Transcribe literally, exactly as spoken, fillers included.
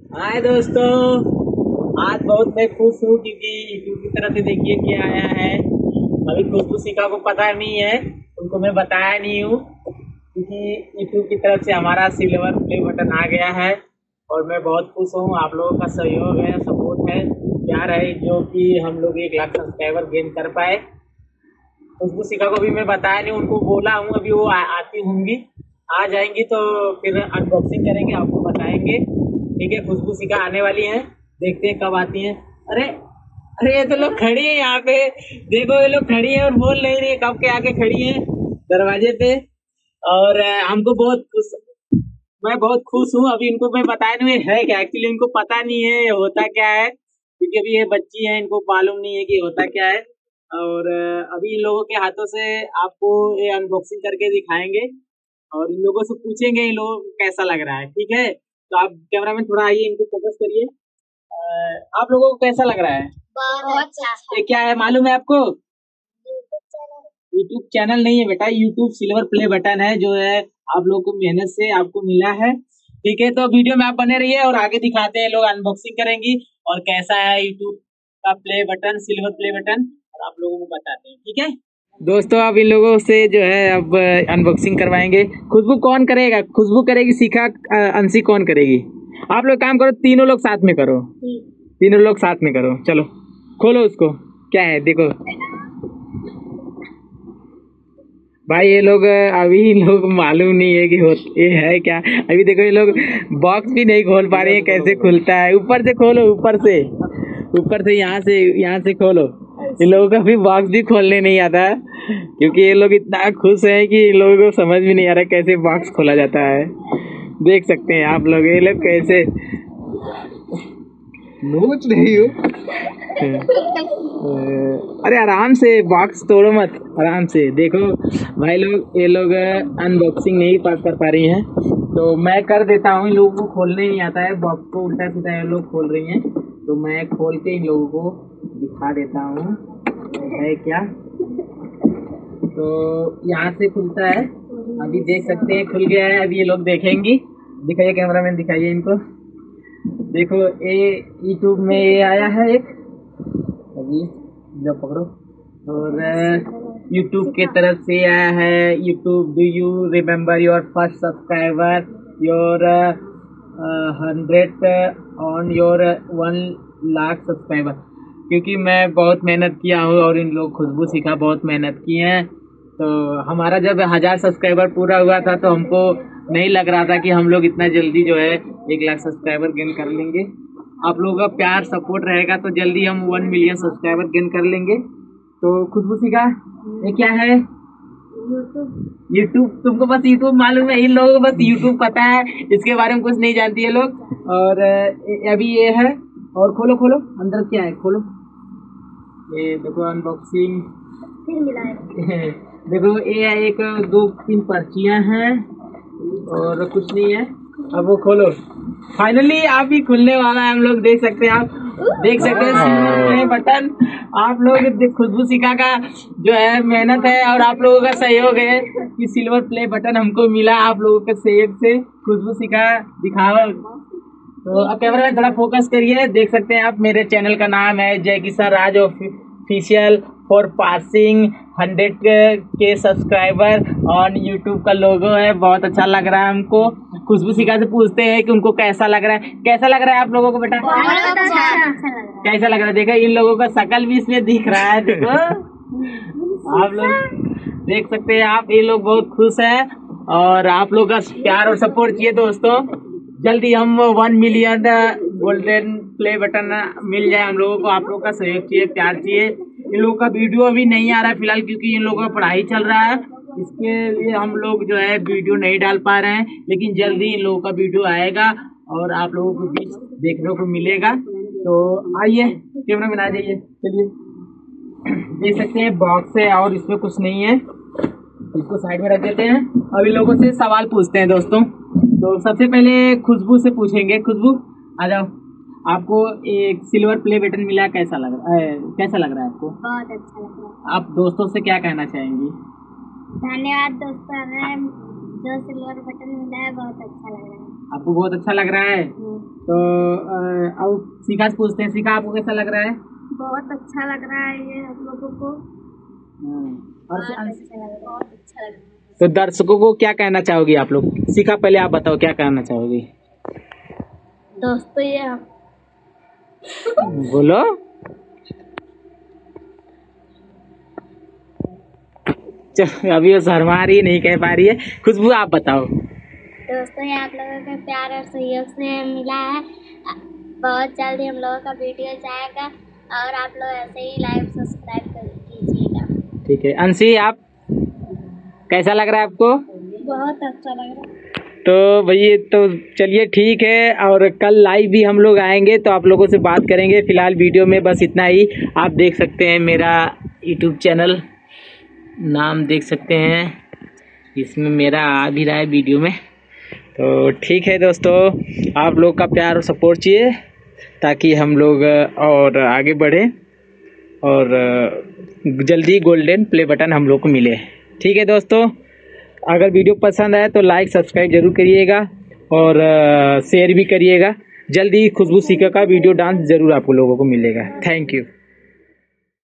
हाय दोस्तों, आज बहुत मैं खुश हूँ क्योंकि यूट्यूब की तरफ से देखिए क्या आया है। अभी खुशबू शिखा को पता नहीं है, उनको मैं बताया नहीं हूँ क्योंकि यूट्यूब की तरफ से हमारा सिल्वर प्ले बटन आ गया है और मैं बहुत खुश हूँ। आप लोगों का सहयोग है, सपोर्ट है, प्यार है जो कि हम लोग एक लाख सब्सक्राइबर गेन कर पाए। खुशबू शिखा को भी मैं बताया नहीं, उनको बोला हूँ अभी वो आ, आती होंगी, आ जाएंगी तो फिर अनबॉक्सिंग करेंगे, आपको बताएंगे। ठीक है, खुशबू शिखा आने वाली हैं, देखते हैं कब आती हैं। अरे अरे ये तो लोग खड़ी है यहाँ पे, देखो ये लोग खड़ी है और बोल नहीं रही है, कब के आके खड़ी है दरवाजे पे। और अ, हमको बहुत खुश, मैं बहुत खुश हूँ। अभी इनको मैं बताया नहीं है क्या, एक्चुअली इनको पता नहीं है ये होता क्या है, क्योंकि अभी ये बच्ची है, इनको मालूम नहीं है कि होता क्या है। और अ, अभी इन लोगों के हाथों से आपको ये अनबॉक्सिंग करके दिखाएंगे और इन लोगों से पूछेंगे इन लोगों को कैसा लग रहा है। ठीक है, तो आप कैमरामैन थोड़ा आइए, इनको फोकस करिए। अ, आप लोगों को कैसा लग रहा है? बहुत अच्छा। ये क्या है मालूम है आपको? यूट्यूब चैनल नहीं है बेटा, यूट्यूब सिल्वर प्ले बटन है जो है आप लोग को मेहनत से आपको मिला है। ठीक है, तो वीडियो में आप बने रहिए और आगे दिखाते हैं, लोग अनबॉक्सिंग करेंगी और कैसा है यूट्यूब का play button, silver play button, और आप लोगों को बताते हैं। ठीक है दोस्तों, अब इन लोगों से जो है अब अनबॉक्सिंग करवाएंगे। खुशबू कौन करेगा? खुशबू करेगी, शिखा, अंशी कौन करेगी? आप लोग काम करो, तीनों लोग साथ में करो, तीनों लोग साथ में करो। चलो खोलो उसको, क्या है देखो भाई। ये लोग अभी लोग मालूम नहीं है कि हो ये है क्या। अभी देखो ये लोग बॉक्स भी नहीं खोल पा रहे हैं, कैसे खुलता है। ऊपर से खोलो, ऊपर से, ऊपर से यहाँ से यहाँ से खोलो। इन लोगों का भी बॉक्स भी खोलने नहीं आता है क्योंकि ये लोग इतना खुश हैं कि इन लोगों को समझ भी नहीं आ रहा कैसे बॉक्स खोला जाता है। देख सकते हैं आप लोग ये लोग कैसे नोच रही हो। अरे आराम से, बॉक्स तोड़ो मत, आराम से देखो भाई। लोग ये लोग अनबॉक्सिंग नहीं पास कर पा रही हैं तो मैं कर देता हूँ। इन लोगों को खोलने नहीं आता है बॉक्स को, उल्टा सीधा ये लोग खोल रही हैं तो मैं खोल के इन लोगों को दिखा देता हूँ है क्या। तो यहाँ से खुलता है, अभी देख सकते हैं खुल गया है। अभी ये लोग देखेंगी, दिखाइए कैमरामैन, दिखाइए इनको। देखो ये यूट्यूब में ये आया है एक, अभी जब पकड़ो, और यूट्यूब के तरफ से आया है। YouTube, do you remember your first subscriber, your hundred on your one lakh subscriber. क्योंकि मैं बहुत मेहनत किया हूँ और इन लोग खुशबू शिखा बहुत मेहनत की हैं। तो हमारा जब हजार सब्सक्राइबर पूरा हुआ था तो हमको नहीं लग रहा था कि हम लोग इतना जल्दी जो है एक लाख सब्सक्राइबर गेन कर लेंगे। आप लोगों का प्यार सपोर्ट रहेगा तो जल्दी हम वन मिलियन सब्सक्राइबर गेन कर लेंगे। तो खुशबू शिखा, ये क्या है? यूट्यूब। यूट्यूब, तुमको बस यूट्यूब मालूम है, इन लोगों को बस यूट्यूब पता है, इसके बारे में कुछ नहीं जानती है लोग। और अभी ये है, और खोलो खोलो अंदर क्या है, खोलो। ये देखो अनबॉक्सिंग देखो ये एक दो तीन पर्चियां हैं और कुछ नहीं है। अब वो खोलो, फाइनली आप ही खुलने वाला है। हम लोग देख सकते हैं, आप देख सकते हैं सिल्वर प्ले बटन। आप लोग खुशबू शिखा का जो है मेहनत है और आप लोगों का सहयोग है कि सिल्वर प्ले बटन हमको मिला। आप लोगों के सहयोग से खुशबू शिखा दिखाओ। तो अब कैमरा में थोड़ा फोकस करिए, देख सकते हैं आप, मेरे चैनल का नाम है Jai Kishan Raj official for passing hundred K subscriber on YouTube का लोगो है। बहुत अच्छा लग रहा है हमको। खुशबू शिखा से पूछते हैं कि उनको कैसा लग रहा है। कैसा लग रहा है आप लोगों को बेटा? कैसा लग रहा है? देखो इन लोगों का शकल भी इसमें दिख रहा है, देखो आप लोग देख सकते हैं। आप ये लोग बहुत खुश हैं और आप लोग का प्यार और सपोर्ट चाहिए दोस्तों। जल्दी हम one million golden play button मिल जाए हम लोगों को। आप लोग का सहयोग चाहिए, प्यार चाहिए। इन लोगों का वीडियो अभी नहीं आ रहा है फिलहाल क्योंकि इन लोगों का पढ़ाई चल रहा है, इसके लिए हम लोग जो है वीडियो नहीं डाल पा रहे हैं। लेकिन जल्दी इन लोगों का वीडियो आएगा और आप लोगों को बीच देखने को मिलेगा। तो आइए कैमरा में आ जाइए, चलिए। देख सकते हैं बॉक्स है और इसमें कुछ नहीं है, इसको साइड में रख देते हैं। अब इन लोगों से सवाल पूछते हैं दोस्तों। तो सबसे पहले खुशबू से पूछेंगे। खुशबू आ जाओ, आपको एक सिल्वर प्ले बटन मिला, कैसा लग रहा है? कैसा लग रहा है आपको? बहुत अच्छा लग रहा है। आप दोस्तों से क्या कहना चाहेंगी? धन्यवाद दोस्तों, हमें जो सिल्वर बटन मिला है बहुत अच्छा लग रहा है। आपको बहुत अच्छा लग रहा है? तो अ, अब शिखा से पूछते हैं। शिखा, आपको कैसा लग रहा है? बहुत अच्छा लग रहा है ये हम लोगों को। और बहुत अच्छा लग रहा है, बहुत अच्छा लग रहा है। तो दर्शकों को क्या कहना चाहोगी आप लोग? शिखा, पहले आप बताओ क्या कहना चाहोगी? दोस्तों ये हम बोलो। चलो, अभी वो शर्मा रही है, नहीं कह पा रही है। खुशबू, आप बताओ। दोस्तों ये आप लोगों के प्यार और सहयोग से मिला है। बहुत जल्दी हम लोगों का वीडियो जाएगा और आप लोग ऐसे ही लाइक सब्सक्राइब कर कीजिएगा। ठीक है। अंशी, आप कैसा लग रहा है आपको? बहुत अच्छा लग रहा है। तो भैया, तो चलिए ठीक है, और कल लाइव भी हम लोग आएंगे तो आप लोगों से बात करेंगे। फिलहाल वीडियो में बस इतना ही। आप देख सकते हैं मेरा यूट्यूब चैनल, नाम देख सकते हैं, इसमें मेरा आ भी रहा है वीडियो में। तो ठीक है दोस्तों, आप लोग का प्यार और सपोर्ट चाहिए ताकि हम लोग और आगे बढ़ें और जल्दी गोल्डन प्ले बटन हम लोग को मिले। ठीक है दोस्तों, अगर वीडियो पसंद आए तो लाइक सब्सक्राइब जरूर करिएगा और शेयर भी करिएगा। जल्दी खुशबू शिखा का वीडियो डांस जरूर आप लोगों को मिलेगा। Thank you.